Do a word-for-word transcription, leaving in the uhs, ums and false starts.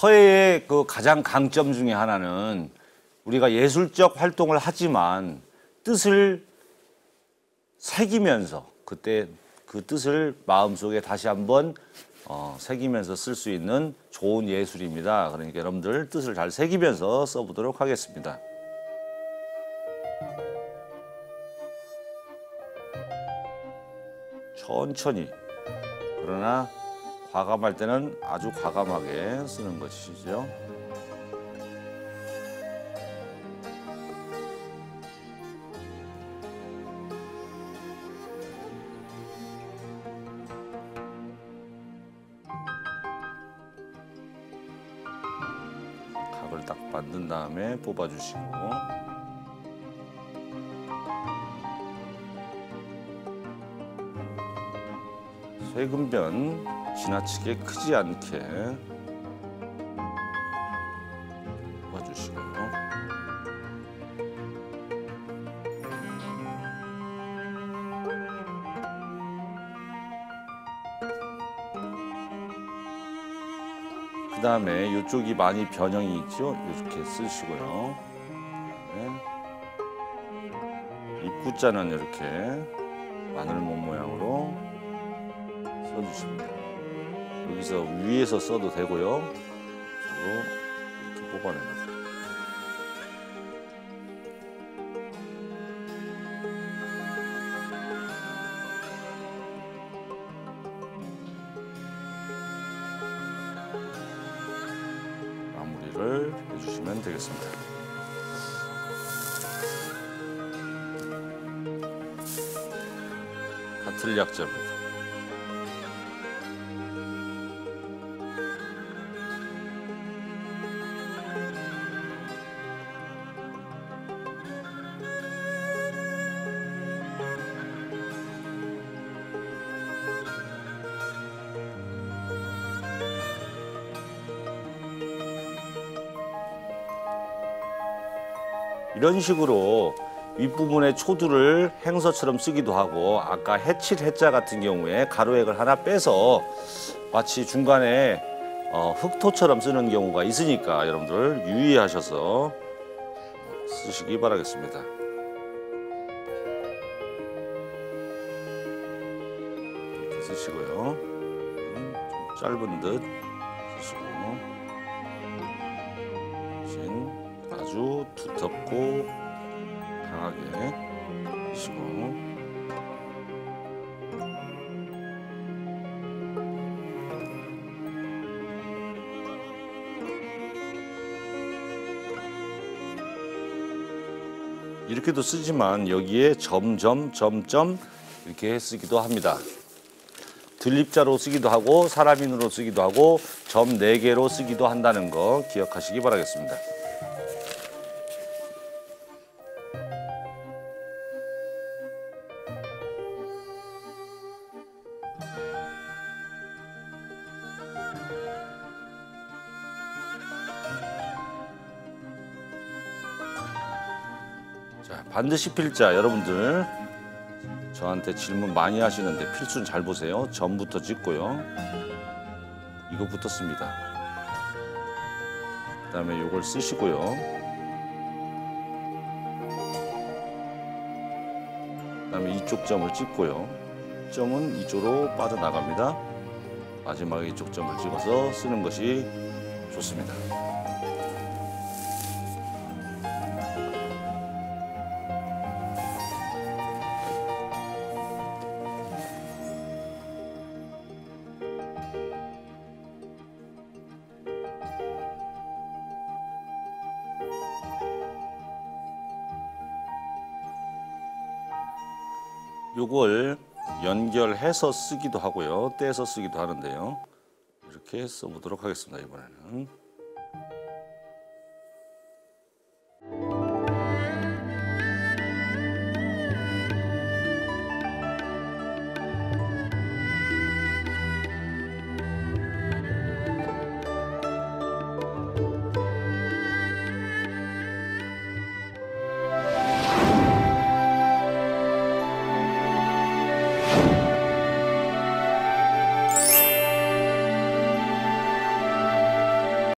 서예의 그 가장 강점 중에 하나는 우리가 예술적 활동을 하지만 뜻을 새기면서 그때 그 뜻을 마음속에 다시 한번 어, 새기면서 쓸 수 있는 좋은 예술입니다. 그러니까 여러분들 뜻을 잘 새기면서 써보도록 하겠습니다. 천천히, 그러나 과감할 때는 아주 과감하게 쓰는 것이죠. 각을 딱 만든 다음에 뽑아주시고, 쇄근변 지나치게 크지 않게 뽑아주시고요. 그 다음에 이쪽이 많이 변형이 있죠? 이렇게 쓰시고요. 그다음에 입구자는 이렇게 마늘몸 모양으로 써주십니다. 여기서 위에서 써도 되고요. 저도 이렇게 뽑아냅니다. 마무리를 해주시면 되겠습니다. 가틀 약자입니다. 이런 식으로 윗부분에 초두를 행서처럼 쓰기도 하고, 아까 해칠 해자 같은 경우에 가로액을 하나 빼서 마치 중간에 어, 흑토처럼 쓰는 경우가 있으니까 여러분들 유의하셔서 쓰시기 바라겠습니다. 이렇게 쓰시고요. 좀 짧은 듯 쓰시고, 아주 두텁고 강하게 쓰시고, 이렇게도 쓰지만 여기에 점점 점점 이렇게 쓰기도 합니다. 들립자로 쓰기도 하고 사람인으로 쓰기도 하고 점 네 개로 쓰기도 한다는 거 기억하시기 바라겠습니다. 자, 반드시 필자, 여러분들 저한테 질문 많이 하시는데 필수는 잘 보세요. 점부터 찍고요. 이거부터 씁니다. 그 다음에 이걸 쓰시고요. 그 다음에 이쪽 점을 찍고요. 점은 이쪽으로 빠져나갑니다. 마지막에 이쪽 점을 찍어서 쓰는 것이 좋습니다. 요걸 연결해서 쓰기도 하고요. 떼서 쓰기도 하는데요. 이렇게 써보도록 하겠습니다, 이번에는.